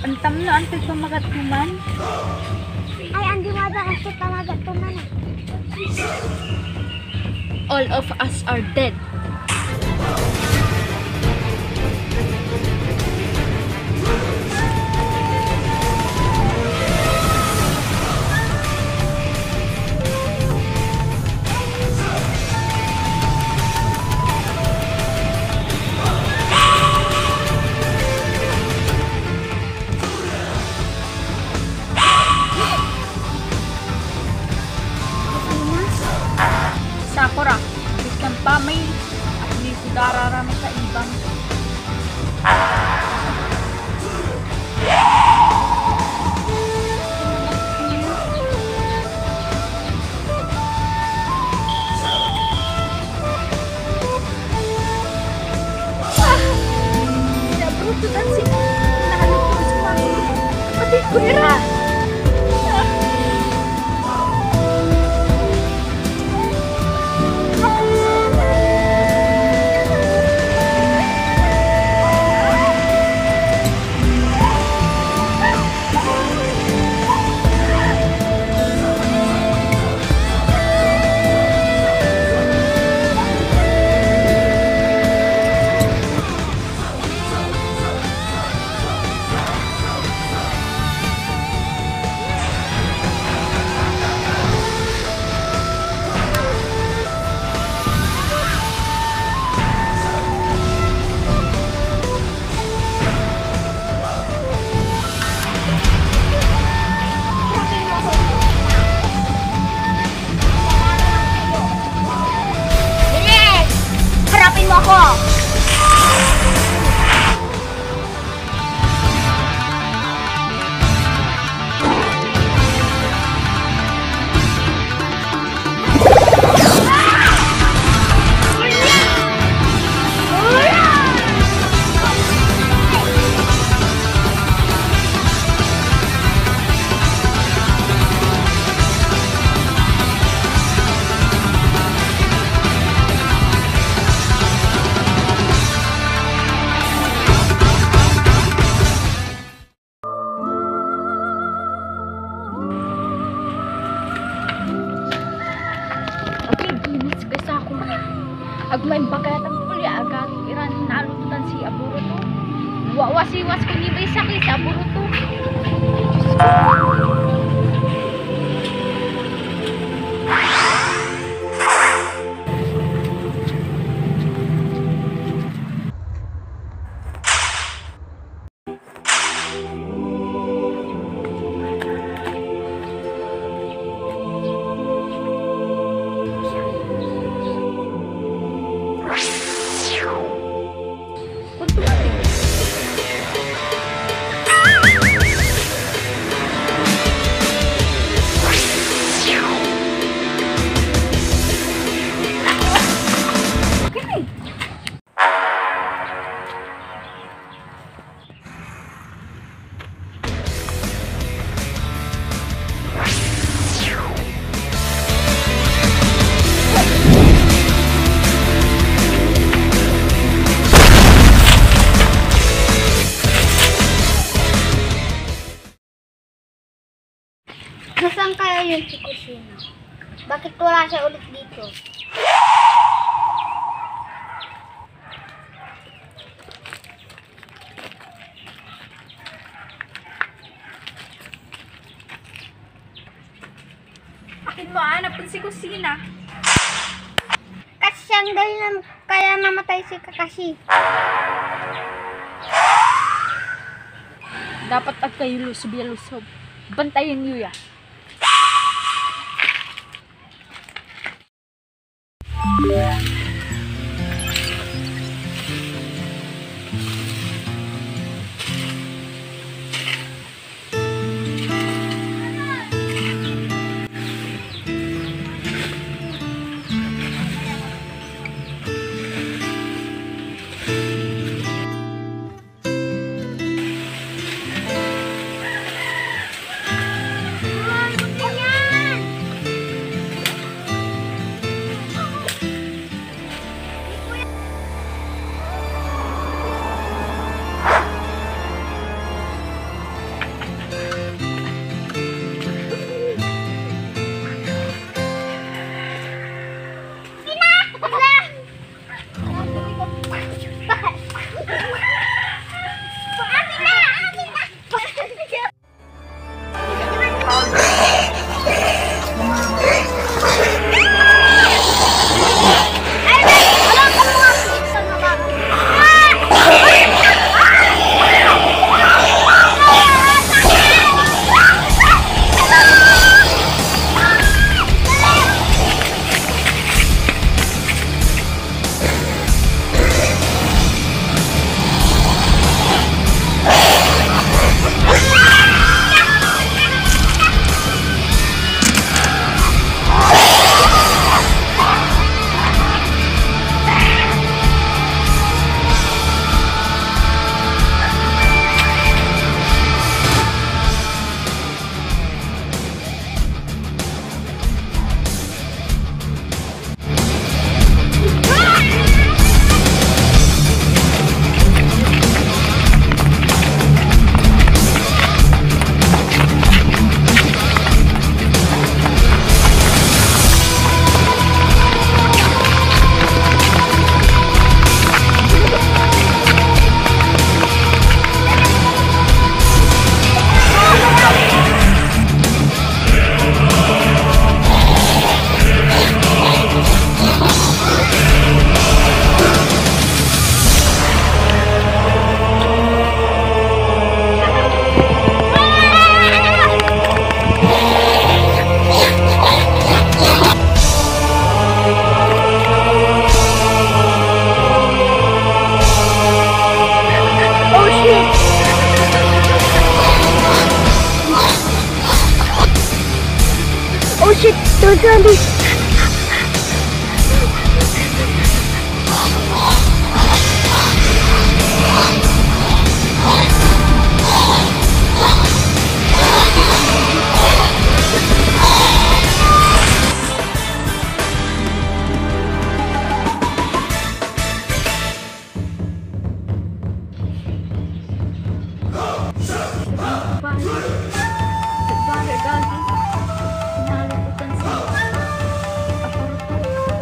Antam na antay pamagat kuman. Ay, andi wada kasi pamagat tuman. All of us are dead. Sakura, isang pamay at di ko dararami sa ibang. Bruto dan si nakalito sa mga kapatid ko ira. Harapin mo ako! Agmay bagayat ang pulya agad iran nalutan si Aburuto. Wasiwas ko ni may sakit sa Aburuto. Nasaan kaya yung si Kusina? Bakit wala siya ulit dito? Akin mo hanap si Kusina. Kasi siyang dahilan kaya namatay si Kakashi. Dapat at kayo lusob. Bantayan niyo ya. Sabari gagi. Nalutan si Aburuto.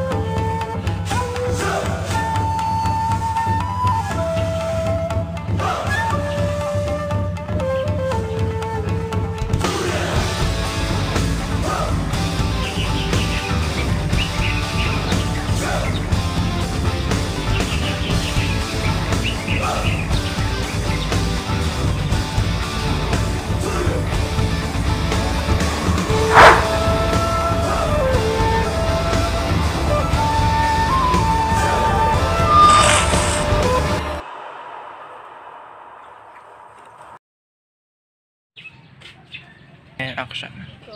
And action.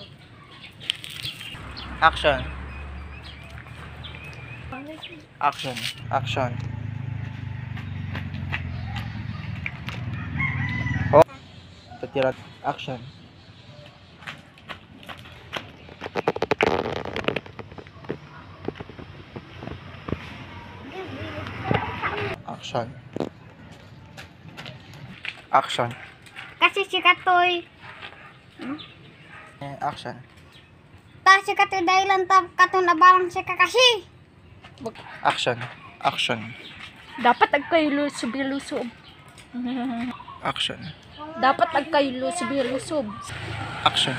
Action. Action. Action. Oh. Tatirat. Action. Action. Action. Kasi si Katoy. Action. Ta si Katoy dahilan ta katon na barang si Kakashi. Action. Action. Dapat agkaylusob-lusob. Action. Dapat agkaylusob-lusob. Action.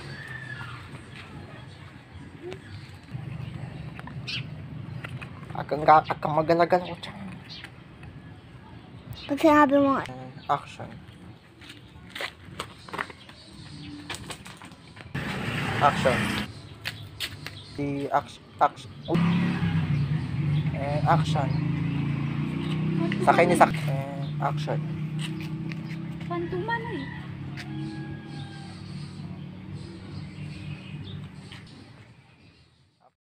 Akang magalagal ko dyan. Pag sinabi mo, Action. Action. Action. Action. Sakay ni action. Pantuman eh.